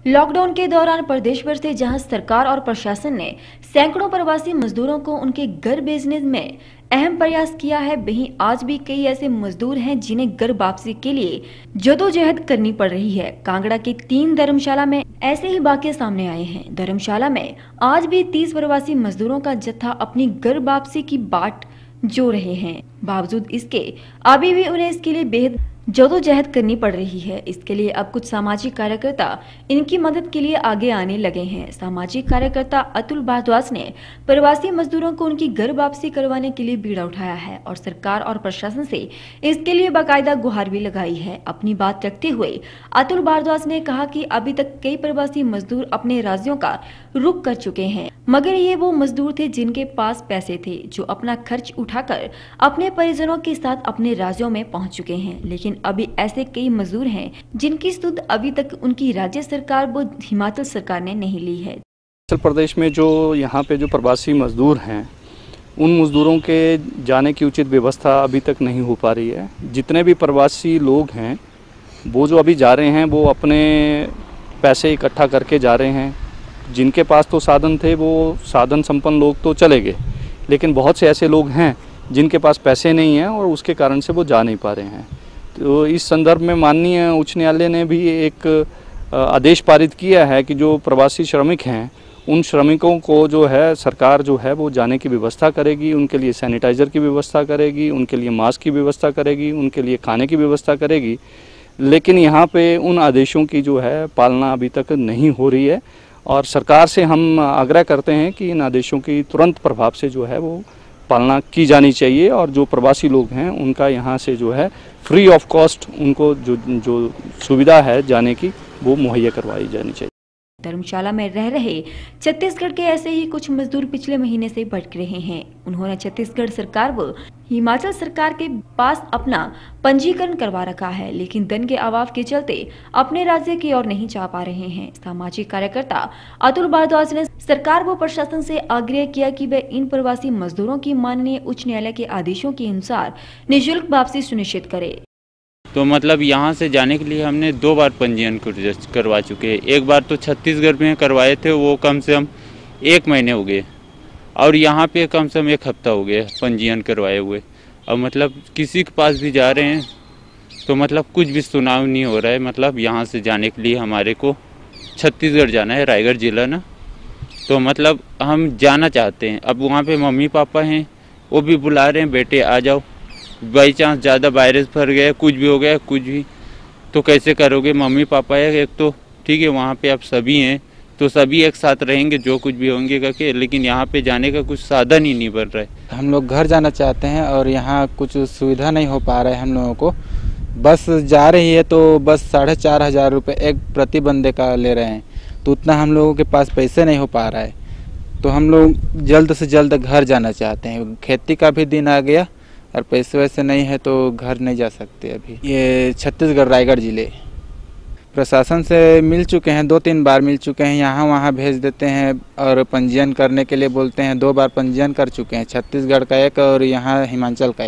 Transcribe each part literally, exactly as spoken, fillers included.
Lockdown के दौरान प्रदेश भर से जहां सरकार और प्रशासन ने सैकड़ों प्रवासी मजदूरों को उनके घर भेजने में अहम प्रयास किया है, वहीं आज भी कई ऐसे मजदूर हैं जिन्हें घर वापसी के लिए जदोजहद करनी पड़ रही है। कांगड़ा के तीन धर्मशाला में ऐसे ही वाकये सामने आए हैं। धर्मशाला में आज भी तीस प्रवासी मजदूरों का जत्था अपनी घर वापसी की बाट जो रहे हैं। बावजूद इसके अभी भी उन्हें इसके लिए बेहद जदोजहद करनी पड़ रही है। इसके लिए अब कुछ सामाजिक कार्यकर्ता इनकी मदद के लिए आगे आने लगे हैं। सामाजिक कार्यकर्ता अतुल भारद्वाज ने प्रवासी मजदूरों को उनकी घर वापसी करवाने के लिए बीड़ा उठाया है और सरकार और प्रशासन से इसके लिए बाकायदा गुहार भी लगाई है। अपनी बात रखते हुए अतुल भारद्वाज ने कहा कि अभी तक कई प्रवासी मजदूर अपने राज्यों का रुख कर चुके हैं, मगर ये वो मजदूर थे जिनके पास पैसे थे, जो अपना खर्च उठाकर अपने परिजनों के साथ अपने राज्यों में पहुंच चुके हैं। लेकिन अभी ऐसे कई मजदूर हैं जिनकी सुध अभी तक उनकी राज्य सरकार व हिमाचल सरकार ने नहीं ली है। हिमाचल प्रदेश में जो यहाँ पे जो प्रवासी मजदूर हैं, उन मजदूरों के जाने की उचित व्यवस्था अभी तक नहीं हो पा रही है। जितने भी प्रवासी लोग हैं वो जो अभी जा रहे हैं वो अपने पैसे इकट्ठा करके जा रहे हैं। जिनके पास तो साधन थे वो साधन संपन्न लोग तो चले गए, लेकिन बहुत से ऐसे लोग हैं जिनके पास पैसे नहीं हैं और उसके कारण से वो जा नहीं पा रहे हैं। तो इस संदर्भ में माननीय उच्च न्यायालय ने भी एक आदेश पारित किया है कि जो प्रवासी श्रमिक हैं उन श्रमिकों को जो है सरकार जो है वो जाने की व्यवस्था करेगी, उनके लिए सैनिटाइज़र की व्यवस्था करेगी, उनके लिए मास्क की व्यवस्था करेगी, उनके लिए खाने की व्यवस्था करेगी। लेकिन यहाँ पे उन आदेशों की जो है पालना अभी तक नहीं हो रही है और सरकार से हम आग्रह करते हैं कि इन आदेशों की तुरंत प्रभाव से जो है वो पालना की जानी चाहिए और जो प्रवासी लोग हैं उनका यहाँ से जो है फ्री ऑफ कॉस्ट उनको जो जो सुविधा है जाने की वो मुहैया करवाई जानी चाहिए। धर्मशाला में रह रहे छत्तीसगढ़ के ऐसे ही कुछ मजदूर पिछले महीने से भटक रहे हैं। उन्होंने छत्तीसगढ़ सरकार व हिमाचल सरकार के पास अपना पंजीकरण करवा रखा है, लेकिन धन के अभाव के चलते अपने राज्य की ओर नहीं जा पा रहे हैं। सामाजिक कार्यकर्ता अतुल भारद्वाज ने सरकार व प्रशासन से आग्रह किया कि वे इन प्रवासी मजदूरों की माननीय उच्च न्यायालय के आदेशों के अनुसार निःशुल्क वापसी सुनिश्चित करे। तो मतलब यहाँ से जाने के लिए हमने दो बार पंजीयन करवा चुके हैं। एक बार तो छत्तीसगढ़ में करवाए थे, वो कम से कम एक महीने हो गए, और यहाँ पे कम से कम एक हफ्ता हो गया पंजीयन करवाए हुए। अब मतलब किसी के पास भी जा रहे हैं तो मतलब कुछ भी सुनाव नहीं हो रहा है। मतलब यहाँ से जाने के लिए हमारे को छत्तीसगढ़ जाना है, रायगढ़ जिला ना, तो मतलब हम जाना चाहते हैं। अब वहाँ पे मम्मी पापा हैं, वो भी बुला रहे हैं, बेटे आ जाओ, बाई चांस ज़्यादा वायरस फैल गया, कुछ भी हो गया, कुछ भी तो कैसे करोगे। मम्मी पापा है एक तो ठीक है, वहाँ पे आप सभी हैं तो सभी एक साथ रहेंगे, जो कुछ भी होंगे करके, लेकिन यहाँ पे जाने का कुछ साधन ही नहीं बन रहा है। हम लोग घर जाना चाहते हैं और यहाँ कुछ सुविधा नहीं हो पा रहा है हम लोगों को। बस जा रही है तो बस साढ़े चार हज़ार रुपये एक प्रति बंदे का ले रहे हैं, तो उतना हम लोगों के पास पैसे नहीं हो पा रहा है। तो हम लोग जल्द से जल्द घर जाना चाहते हैं। खेती का भी दिन आ गया और पैसे वैसे नहीं है तो घर नहीं जा सकते। अभी ये छत्तीसगढ़ रायगढ़ ज़िले प्रशासन से मिल चुके हैं, दो तीन बार मिल चुके हैं। यहाँ वहाँ भेज देते हैं और पंजीयन करने के लिए बोलते हैं। दो बार पंजीयन कर चुके हैं, छत्तीसगढ़ का एक और यहाँ हिमाचल का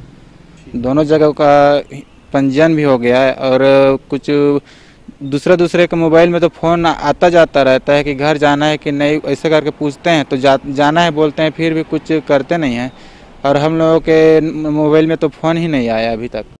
एक। दोनों जगह का पंजीयन भी हो गया है और कुछ दूसरे दूसरे के मोबाइल में तो फ़ोन आता जाता रहता है कि घर जाना है कि नहीं, ऐसे करके पूछते हैं तो जा, जाना है बोलते हैं, फिर भी कुछ करते नहीं हैं। और हम लोगों के मोबाइल में तो फ़ोन ही नहीं आया अभी तक।